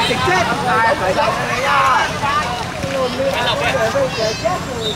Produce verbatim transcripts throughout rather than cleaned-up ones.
chết ai phải đâu nha luôn đi rồi bây giờ chết rồi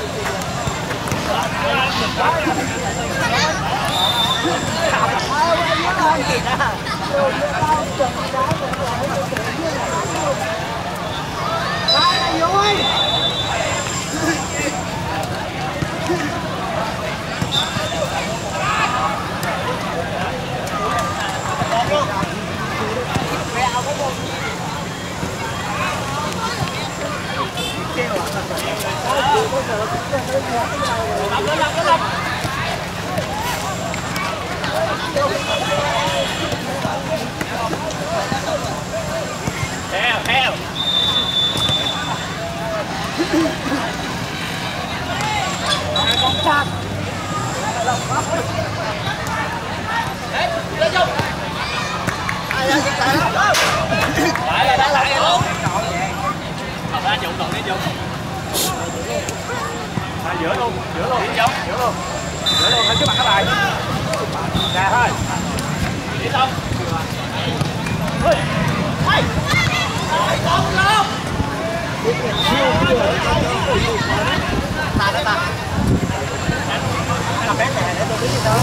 theo theo con chặt lên vô ai ra chạy lại lại lại lại luôn không ra dụng còn đi dụng à, giữa luôn giữa luôn đi giống giữa luôn giữa luôn thấy trước mặt các bạn nè thôi đi xong ơi hay không không ta đó ta làm bé này để tôi biết gì đó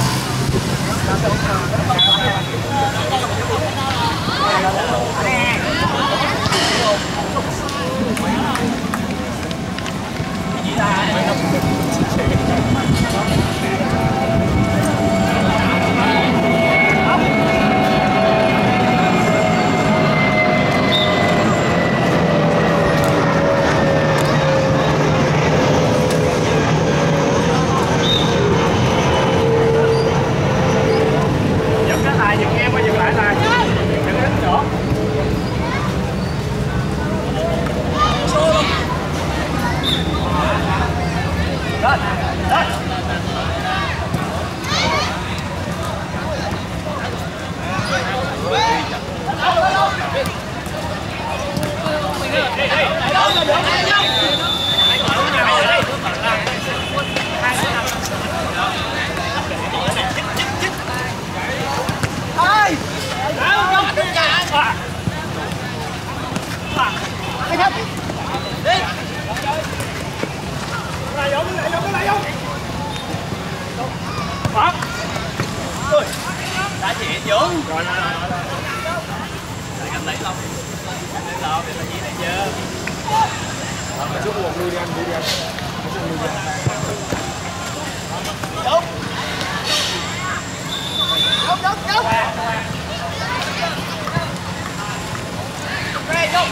đã chị xuống rồi rồi rồi rồi để anh lấy lông lấy lông để mà chị này chưa mà chút buồn lui đi anh đi đi anh đúng đúng đúng đúng đây đúng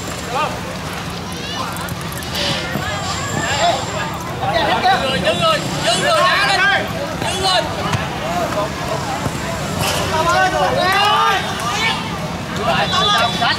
đúng người giữ người giữ người đá lên giữ người Come on, go! Lại, xong, đánh.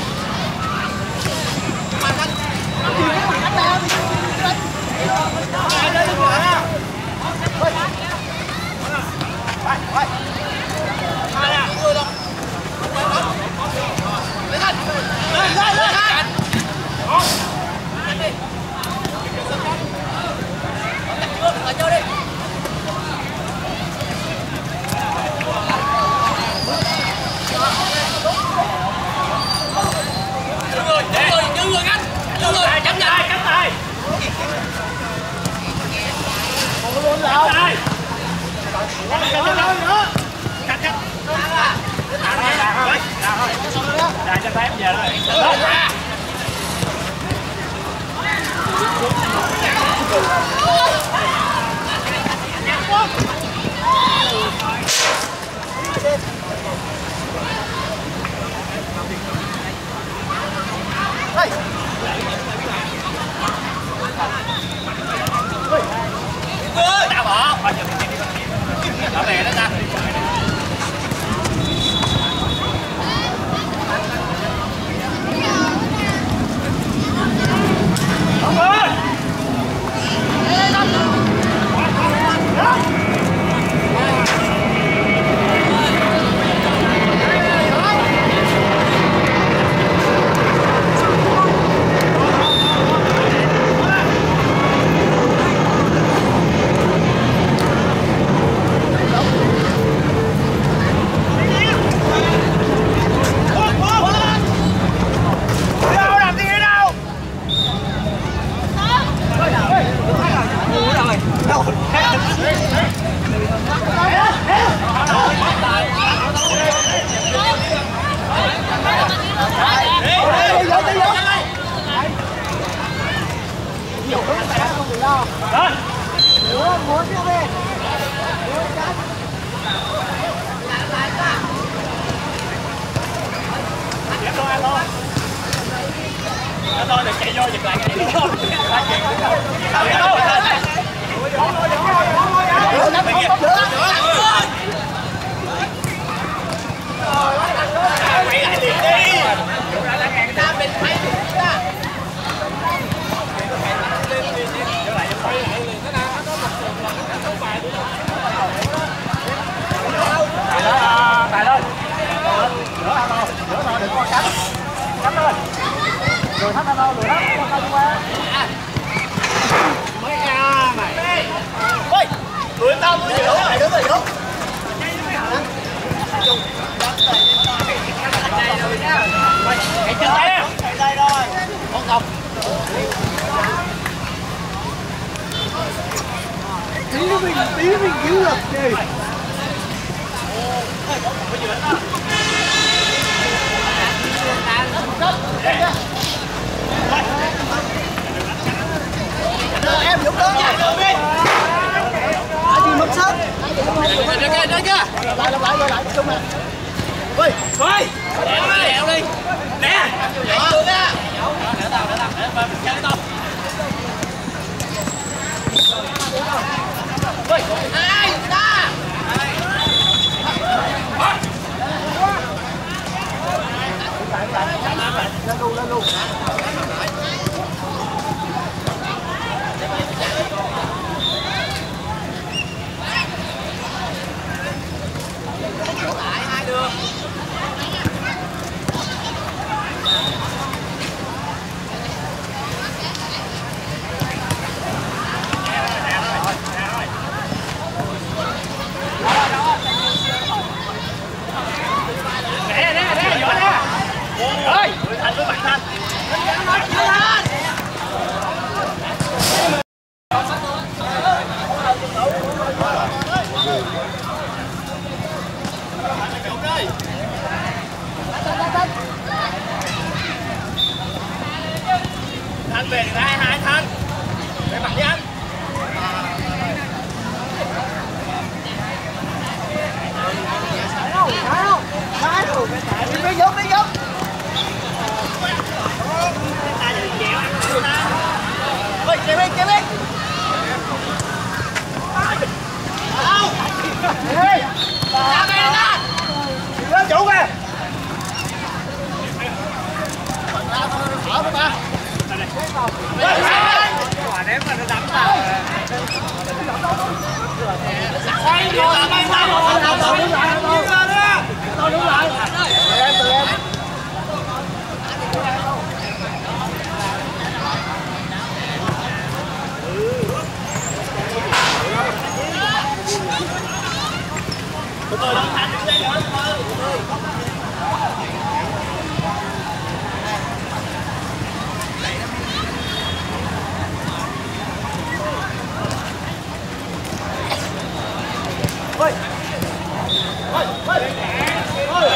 Cho phép giờ đó. Đá bỏ. Đá về đó ta. Hãy subscribe cho kênh Ghiền Mì Gõ để không bỏ lỡ muốn chưa về. Em thôi anh thôi. Anh thôi đừng chạy vô giật lại cái này luôn. Anh chạy vô. Chạy vô. Quay lại liền đi. Ta mình thấy được đó. Tài đó, tài đó. Đỡ anh đâu, đỡ thôi, đừng có cánh. Cánh lên. Lùi thắt anh đâu, lùi thắt, con tay qua. Mới ra mày. Ôi, lùi tao lùi giữ, mày đứng rồi giữ. Hãy chân tay em. Đây rồi. Con còng. Tí mình, tí mình cứu được gì. Em dũng lớn nha. Ai gì mất sớm. Đây kìa, đây kìa. Lại lại lại lại chung nè. Ơi, ơi. Lẹo đi, lẹo đi. Nè. Chạy luôn á. Đỡ tao, đỡ tao, đỡ chơi tao. Ơi, ai ta? Lên luôn, lên luôn. Lại hai đường. Nè nè nè, giỏi nè. Ơi, Thành với bạn Thành. Thành về thì hai hai Thành. Để mặt với anh. Phải không? Phải không? Đi giống, đi giống. Ôi, chạy đi, chạy đi. Đâu? Ê, ra đây ra. Lên chủ kìa. Thở với ta. Quả ném mà nó đấm tao. Xoay rồi, xoay tao. Tao đứng lại, tao đứng lại. Từ em, từ em. Từ từ đó, Thành đứng đây nữa, từ từ. Ôi. Ôi, ôi. Ôi.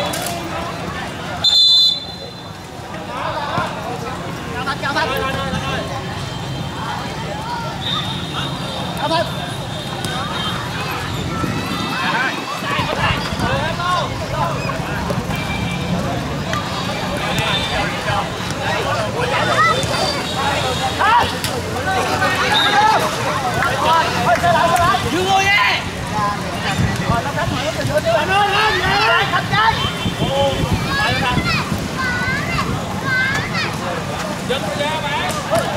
Cao Thanh, cao Thanh. Cao Thanh. Dương ơi nha. Rồi nó cánh mà nó từ từ nó lên nha. Thành chơi. Ồ, phải Thành. Dừng ra bạn.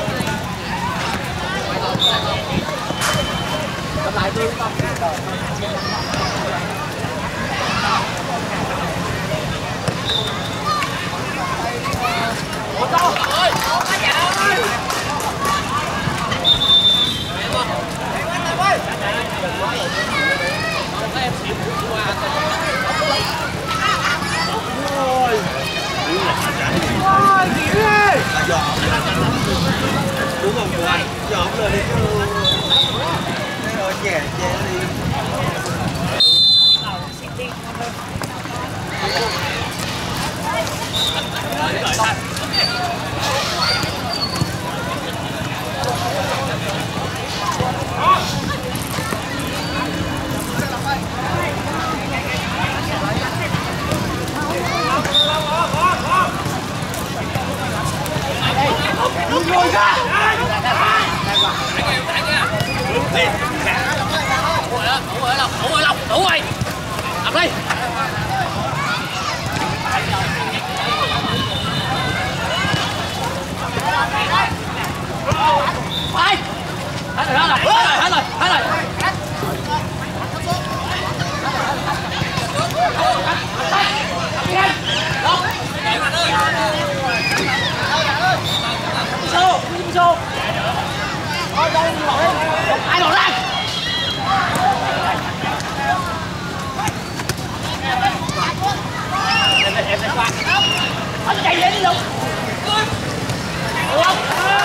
Cầm lại đi con. Ủa to ơi, có dạ ơi. Em xỉu qua Ôi. Ôi, kiểu đi. Đúng không cô anh? Dọn lên đi chứ. Rồi chè chè đi. Đó. Đủ rồi Lộc, đủ rồi. Làm đi. Phải. Hết rồi, hết rồi, hết rồi, hết rồi. Số, số. Ai đổ ra? Em sẽ qua. Anh chạy lên đi Lục. Lục.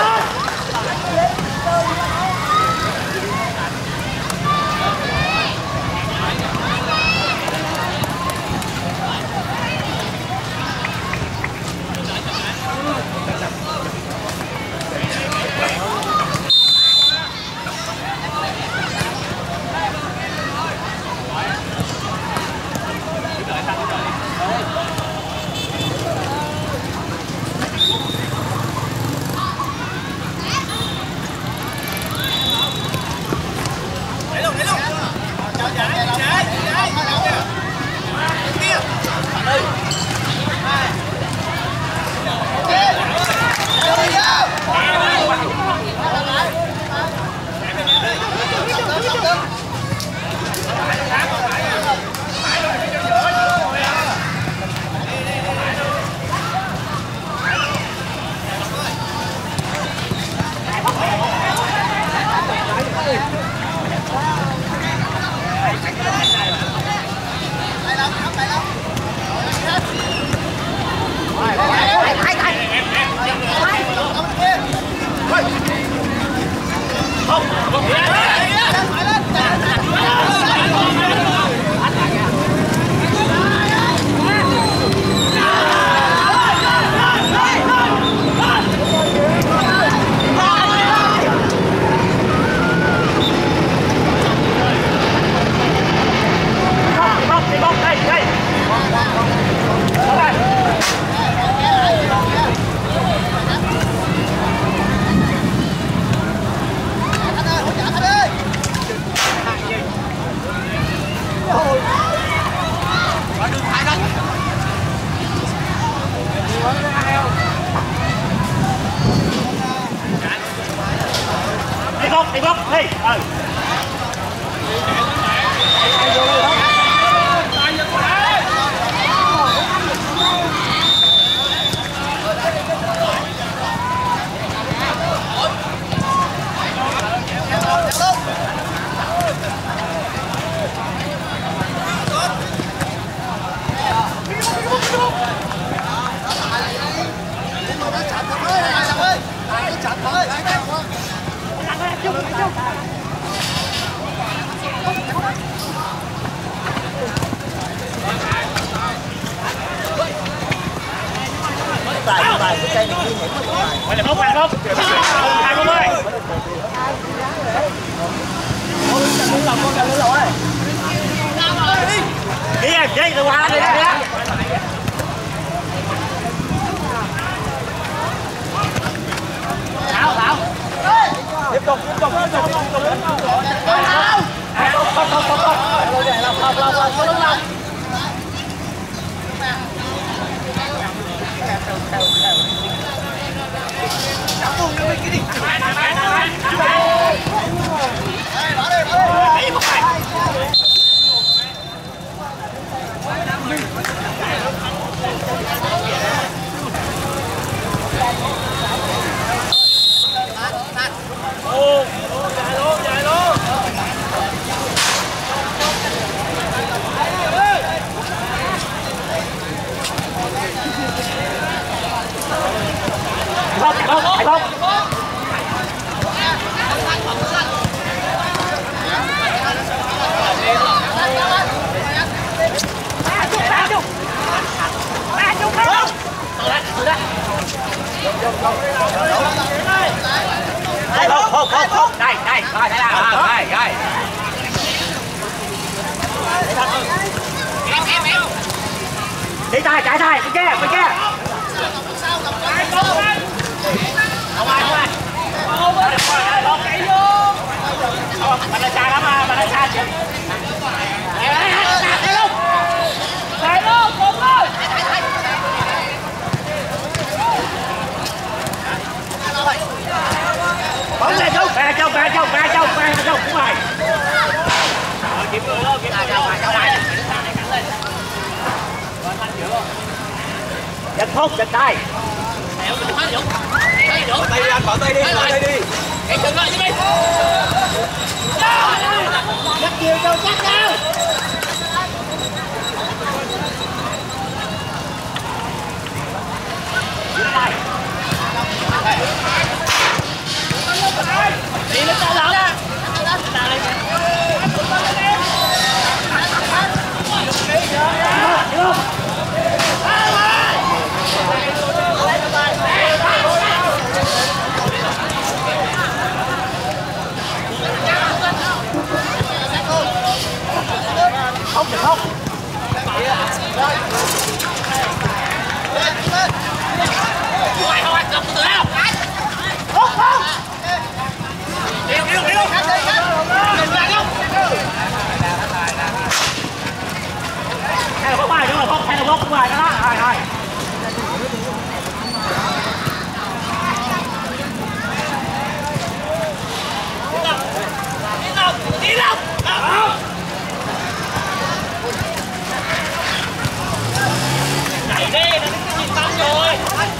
Đi bóc, đi bóc, đi. Ừ. Bài bài cái cây này nguy hiểm quá. Mày là bốc mày không? Hai con ơi. Đi em, đi từ qua đi đi. Thảo, Thảo. Tiếp tục, tiếp tục, tiếp tục, tiếp tục. Thảo. Không, không, không, không, không. Làm, làm, làm, làm, làm, làm. Ô, dài luôn, dài luôn. Không, không, không, không. Đây, không, không, không, không. Đây, đây, rồi, đây là, đây, đây. Em, em, em. Đi tay, chạy tay, bên kia, bên kia. Không ai, không ai. Giật không, giật tay. Đéo mình hết Dũng. Thấy Dũng. Tay đi anh, bỏ tay đi, bỏ tay đi. Cái chân lại với đi. Chắc nhiều đâu, chắc đâu. Đi lên tao lắm. Tao lên. Không được không? Ngoài không ăn được từ đâu? Không không. Điêu điêu điêu. Đừng lại không? Hay là có bài đúng không? Hay là có bài đó. Hai hai. Đi đâu? Đi đâu? Đẩy đi, nó cái gì bắn rồi.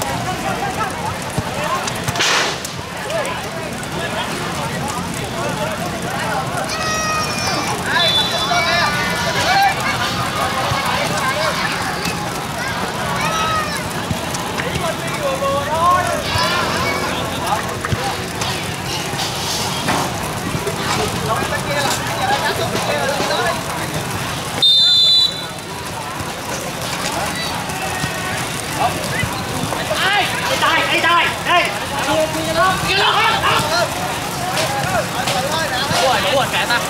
Đây tay, đây tay, đây. Kia lông hết. Đúng rồi, đúng rồi, kệ ta.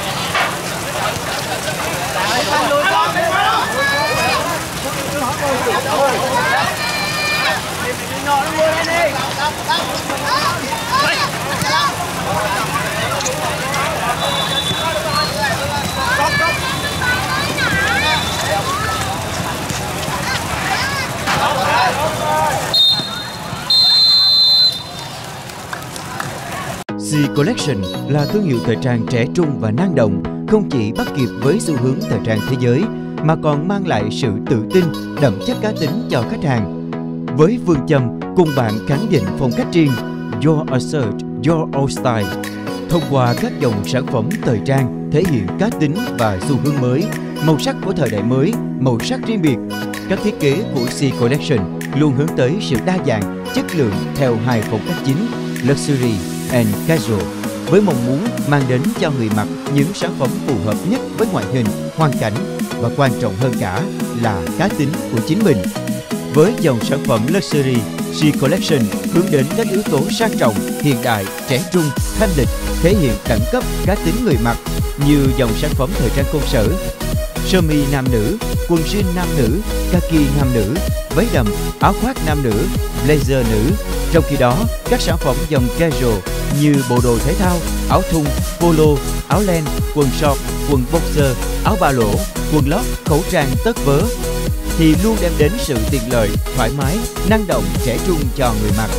C Collection là thương hiệu thời trang trẻ trung và năng động, không chỉ bắt kịp với xu hướng thời trang thế giới mà còn mang lại sự tự tin, đậm chất cá tính cho khách hàng. Với phương châm cùng bạn khẳng định phong cách riêng, Your Assert, Your Own Style. Thông qua các dòng sản phẩm thời trang thể hiện cá tính và xu hướng mới, màu sắc của thời đại mới, màu sắc riêng biệt. Các thiết kế của C Collection luôn hướng tới sự đa dạng, chất lượng theo hai phong cách chính, Luxury and Casual, với mong muốn mang đến cho người mặc những sản phẩm phù hợp nhất với ngoại hình, hoàn cảnh và quan trọng hơn cả là cá tính của chính mình. Với dòng sản phẩm Luxury, C Collection hướng đến các yếu tố sang trọng, hiện đại, trẻ trung, thanh lịch, thể hiện đẳng cấp cá tính người mặc như dòng sản phẩm thời trang công sở, sơ mi nam nữ, quần jean nam nữ, kaki nam nữ, váy đầm, áo khoác nam nữ, blazer nữ. Trong khi đó, các sản phẩm dòng casual như bộ đồ thể thao, áo thun, polo, áo len, quần short, quần boxer, áo ba lỗ, quần lót, khẩu trang, tất vớ thì luôn đem đến sự tiện lợi, thoải mái, năng động, trẻ trung cho người mặc.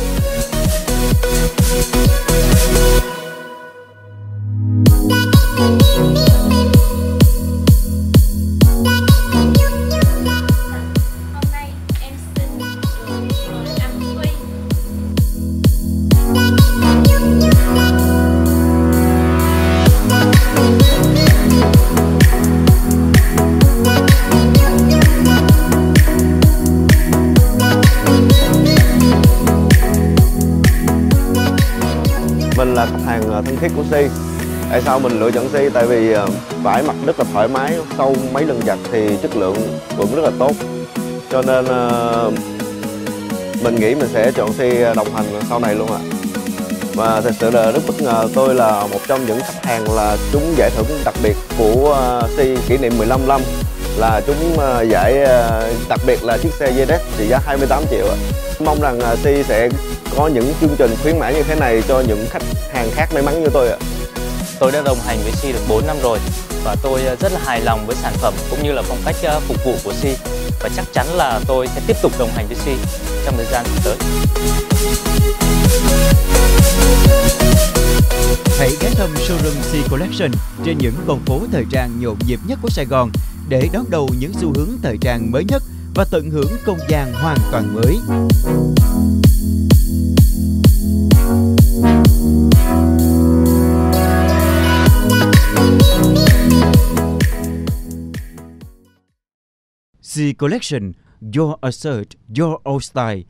Mình là khách hàng thân thiết của Si. Tại sao mình lựa chọn Si? Tại vì vải mặc rất là thoải mái, sau mấy lần giặt thì chất lượng cũng rất là tốt. Cho nên mình nghĩ mình sẽ chọn Si đồng hành sau này luôn ạ. Và thật sự là rất bất ngờ, tôi là một trong những khách hàng là trúng giải thưởng đặc biệt của Si kỷ niệm mười lăm năm, là trúng giải đặc biệt là chiếc xe Z trị giá hai mươi tám triệu ạ. Mong rằng Si sẽ có những chương trình khuyến mãi như thế này cho những khách hàng khác may mắn như tôi ạ. Tôi đã đồng hành với Si được bốn năm rồi và tôi rất là hài lòng với sản phẩm cũng như là phong cách phục vụ của Si, và chắc chắn là tôi sẽ tiếp tục đồng hành với Si trong thời gian tới. Hãy ghé thăm showroom C Collection trên những con phố thời trang nhộn nhịp nhất của Sài Gòn để đón đầu những xu hướng thời trang mới nhất và tận hưởng không gian hoàn toàn mới. C Collection, your assert, your old style.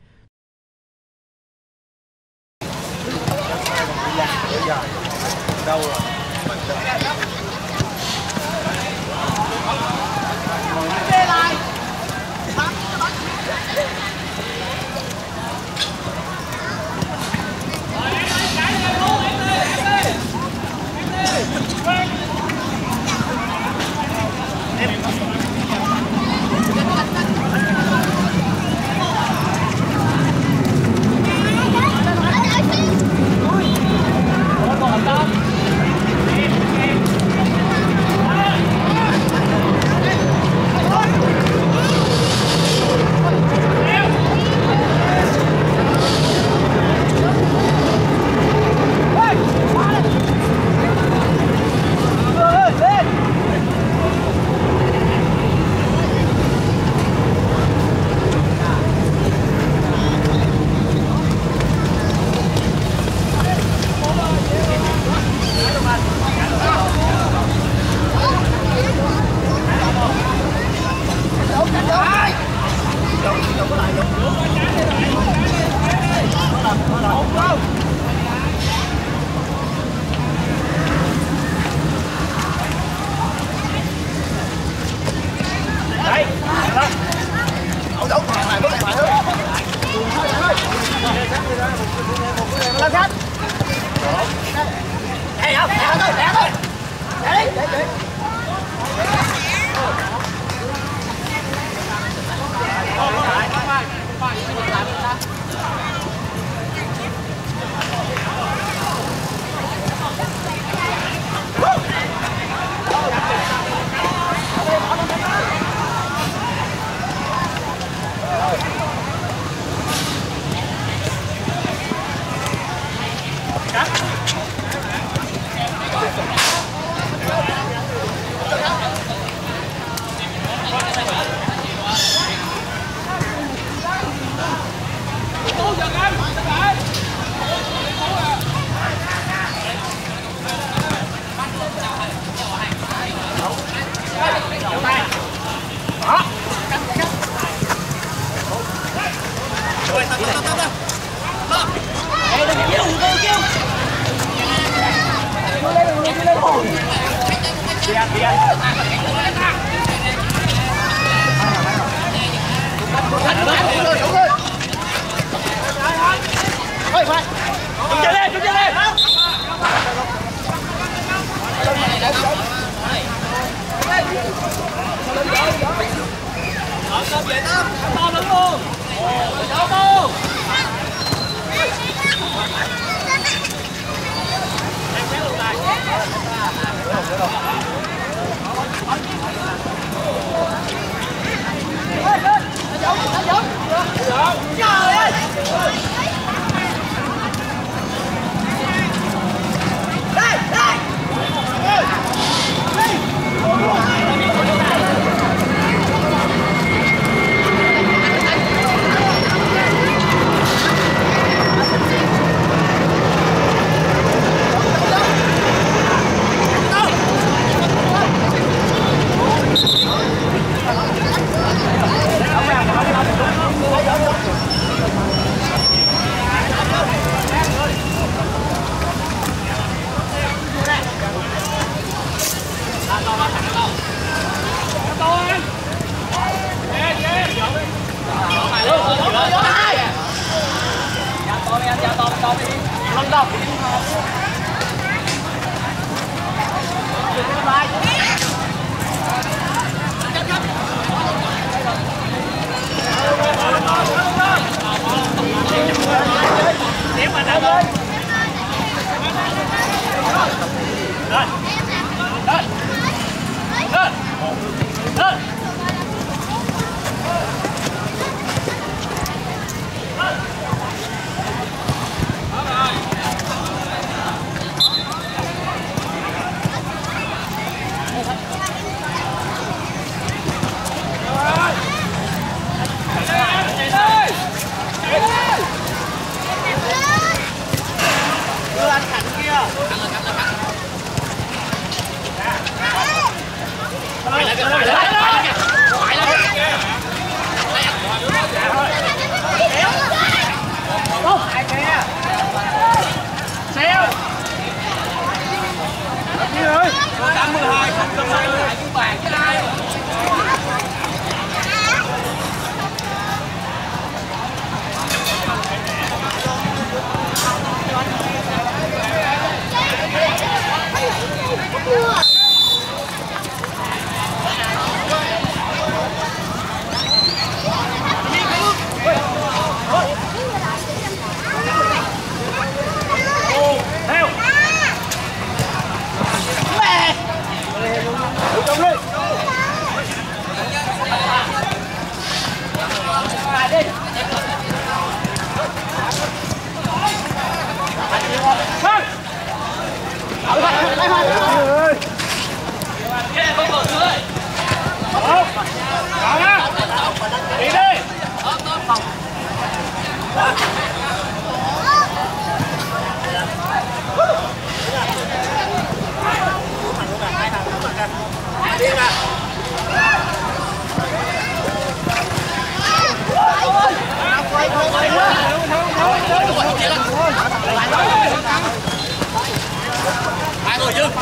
Hai người dư.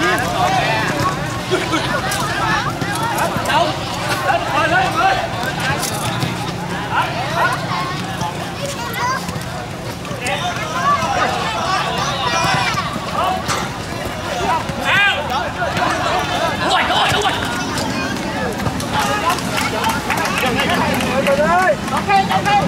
Đâu? Lên lên lên. Đúng rồi, đúng rồi, đúng rồi. Ok, ok.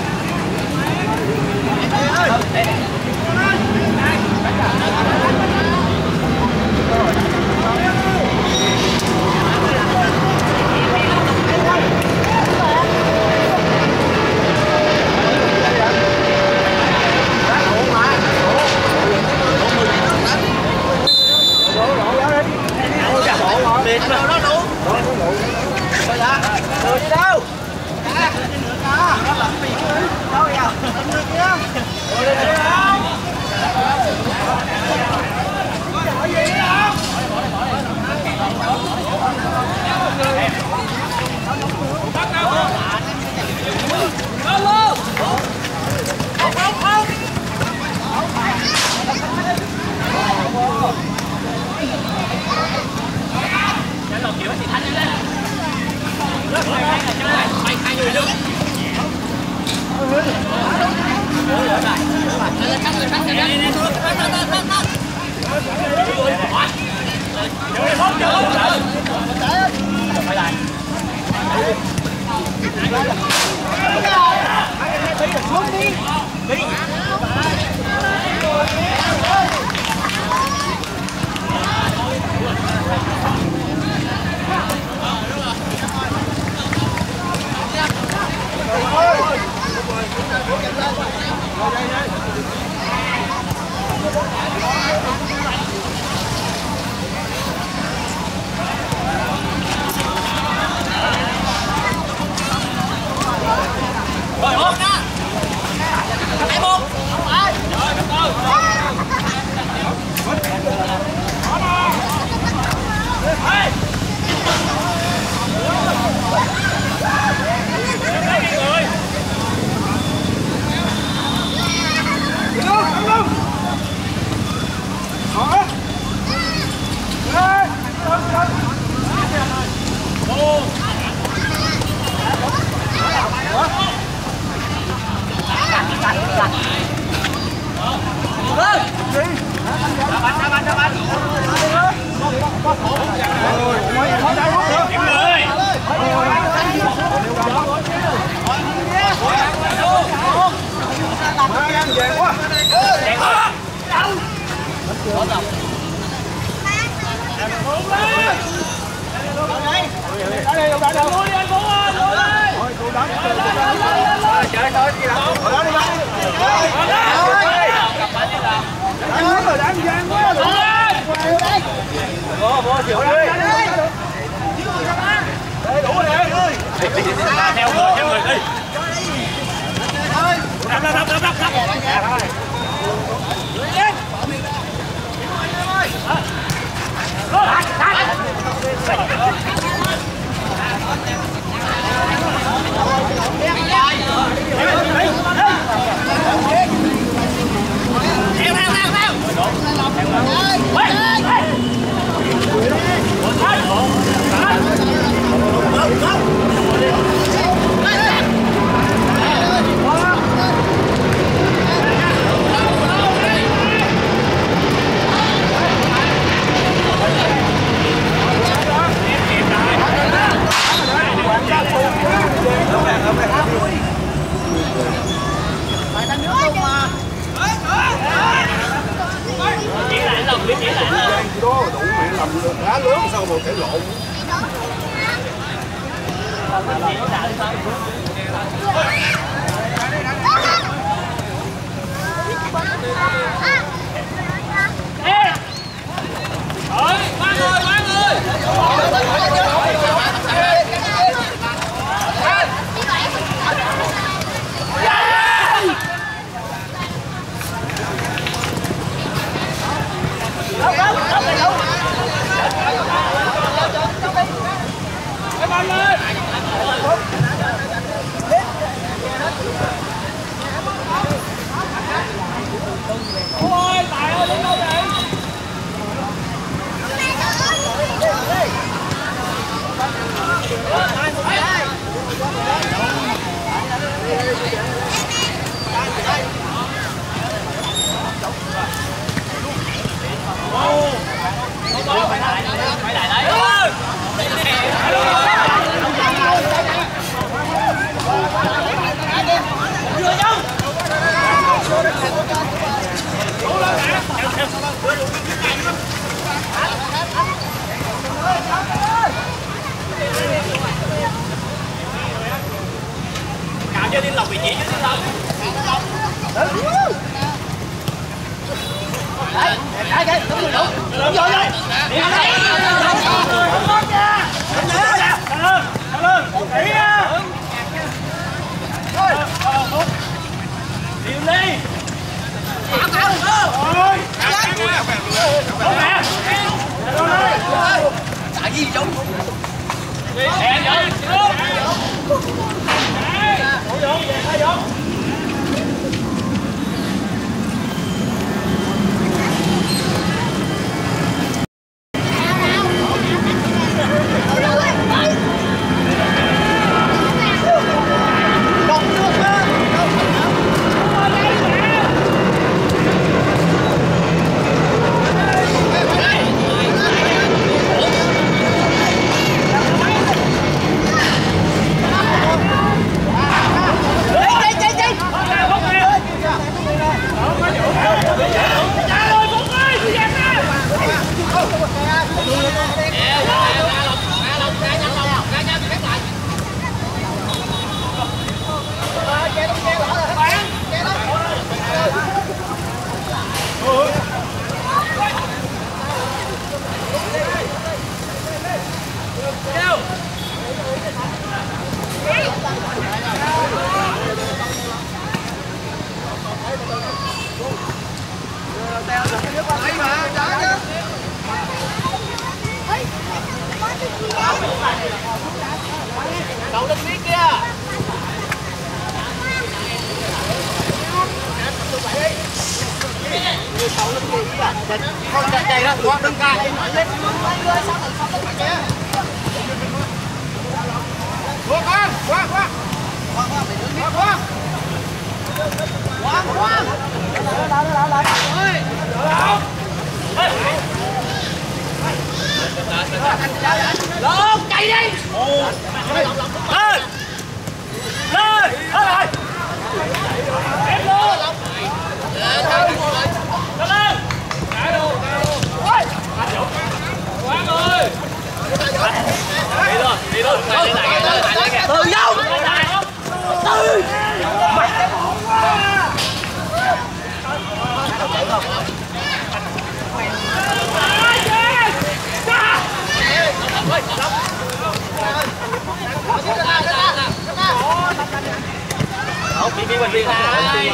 Theo người, theo người đi. Đập, đập, đập, đập, đập. Lên. Chỉ lại lòng đi, chỉ lại lòng. Đó đủ mẹ làm đá lớn sao mà phải lộn. Ê! Rồi, ba người, ba người. Đâu, đâu, đâu, đâu. Cái bóng lên. Ôi, Tài ơi, đến đâu vậy? Phải lại, phải lại đấy. Chưa không? Cạo cho Liên Lộc vị trí cho Liên Lộc. Đấy, cái cái đúng rồi, đúng. Đúng rồi đấy. Đi đây. Không nha. Không nha. Cầm lên, cầm lên. Đi nha. Thôi. Đi đi. Cạo cạo được. Rồi. Đúng nè. Đâu đây. Chạy gì trống. Nè, vô. Vô. Đấy. Ủa vô, về khai vô. Cậu lên phía kia. Cậu lên phía kia. Con chạy chạy đó, con đừng ca. Qua con, qua qua. Qua qua mày đứng đi. Qua qua. Qua qua. Lại lại lại lại. Ơi. Lộn chạy đi. Lên lên hết rồi. Ép luôn. Lên lên. Chạy luôn, chạy luôn. Ôi. Quá rồi. Đi luôn, đi luôn. Lại lại lại lại kìa. Từ đâu? Từ. Mày cái bộ quá. Chạy không? Không, bị bị mình đi rồi.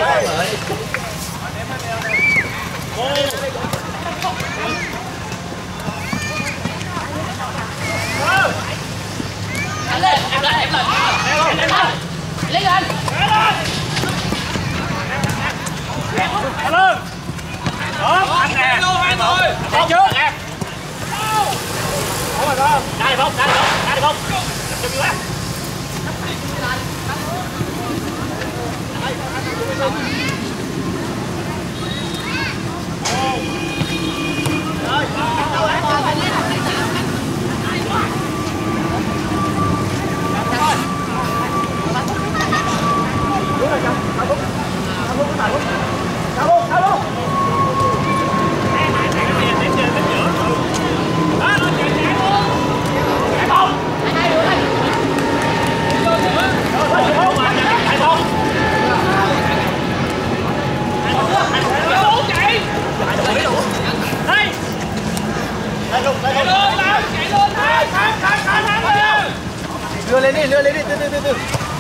Em lên, em lên, em lên. Em lên. Lấy lên. Em lên. Đó, anh nè. Anh thôi. Chạy trước nè. Đá đi bóng, đá đi bóng, đá đi bóng. Chụp vô á. Rồi. luôn, chạy luôn, chạy luôn, thắng, thắng, thắng, thắng luôn. Đưa lên đi, đưa lên đi, từ từ từ từ.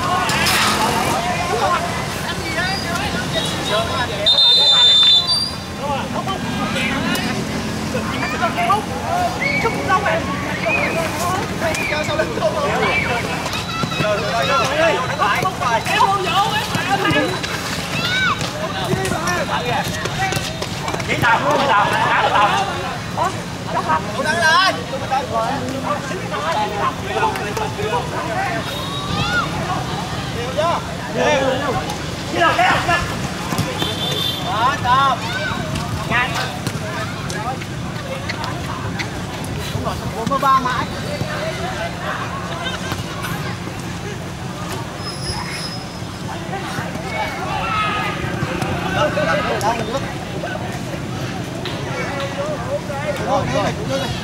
Đi tàu, đi tàu, đá tàu. Đăng lên. Đi đâu, leo, leo. Đó, tao. Nhanh. Đúng rồi, bốn mươi ba mãi. Đâu, đâu, đâu, đâu. Rồi, đưa này, đưa này.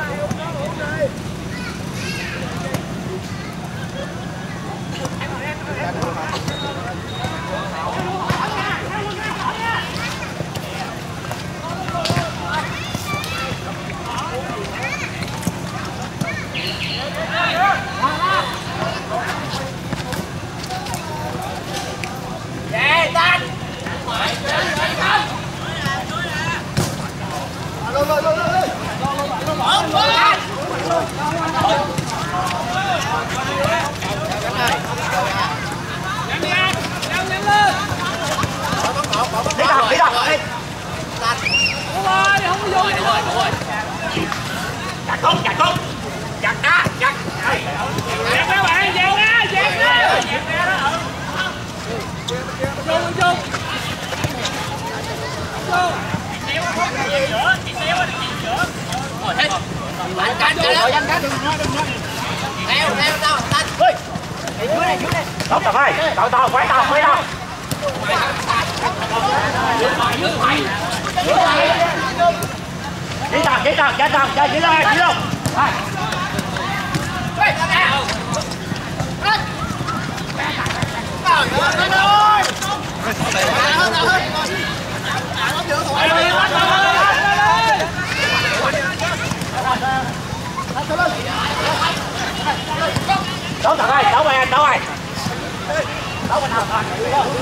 Chặt không, chặt không, chặt á, chặt, chặt các bạn, dẹp ra, dẹp ra, dẹp ra đó, ừ, chung, chung, chung, chị xéo không, chị giữa, chị xéo á, chị giữa, rồi thế, bạn canh cho đó, theo, theo tao, tao, ơi, dưới này, dưới này, tao tao ơi, tao tao, quay tao, quay tao, đi tao, đi tao, đi tao, đi đi lên, đi lên. Đấu thật ơi, đấu về, đấu ơi. Đấu bên nào thôi.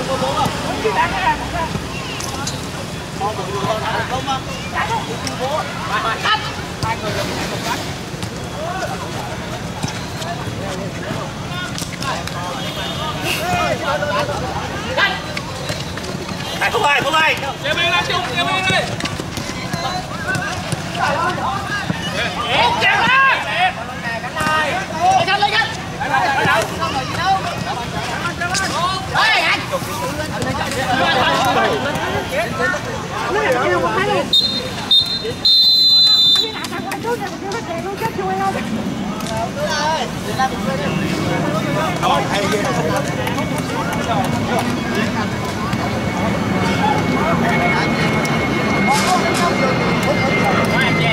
Này Phúc ơi, Phúc ơi. Chơi bên lên chung, chơi bên đi. Phúc chém lên. Cánh này. Lấy cánh, lấy cánh. Lấy đâu? Ê anh. Rồi, hay ghê. Quá em